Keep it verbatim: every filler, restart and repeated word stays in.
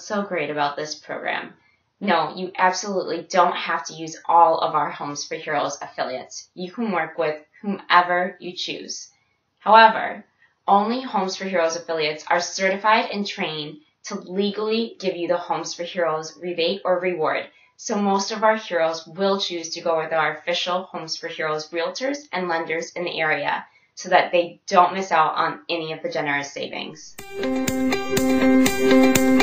what's so great about this program. No, you absolutely don't have to use all of our Homes for Heroes affiliates. You can work with whomever you choose. However, only Homes for Heroes affiliates are certified and trained to legally give you the Homes for Heroes rebate or reward. So most of our heroes will choose to go with our official Homes for Heroes realtors and lenders in the area so that they don't miss out on any of the generous savings.